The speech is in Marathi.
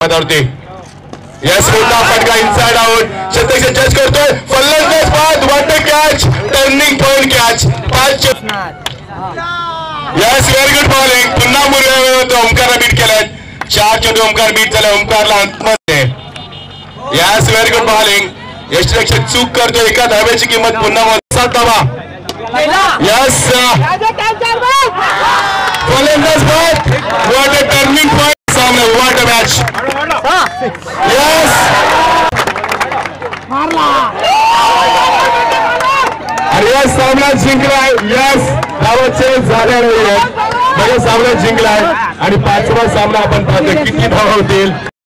पदावरती यस मोठा फटका इनसाइड आउट शतक जज करतोय फलंदाज बाद what a catch turning point catch 5 yes very good bowling पुन्हा मुरळी ओमकारला बीट केलाय 4 चेंडू ओमकार बीट झाला ओमकारला अंतमध्ये यस व्हेरी गुड बॉलिंग यशलक्ष चूक करतो एका धाब्याची किंमत पुन्हा 7 धावा यस फलंदाज बाद व्हाट अ टर्निंग पॉइंट सामने what a match yes yes सामना जिंकलाय यस धावाचे झाले नाही सामना जिंकलाय आणि 5वा सामना आपण पाहतोय किती धावा होतील